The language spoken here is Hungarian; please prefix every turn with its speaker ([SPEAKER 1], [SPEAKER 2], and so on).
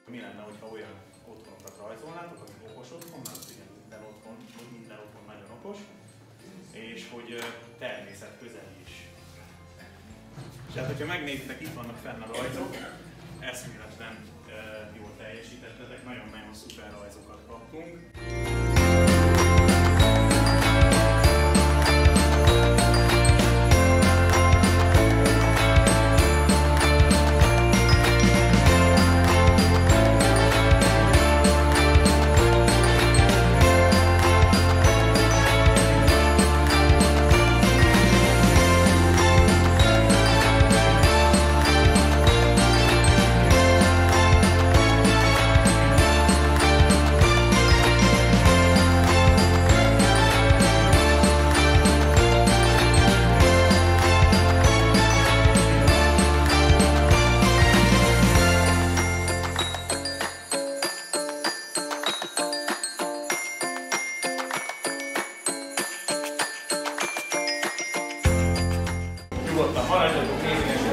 [SPEAKER 1] Mi lenne, hogyha olyan otthonokat rajzolnátok, amik okos otthon, mert igen, minden otthon nagyon okos, és hogy természet közeli is. És hát, hogyha megnézitek, itt vannak fenn a rajzok, eszméletlen jól teljesítettetek, nagyon-nagyon szuper rajzokat kaptunk. Nyugodtan maradjatok, nézzétek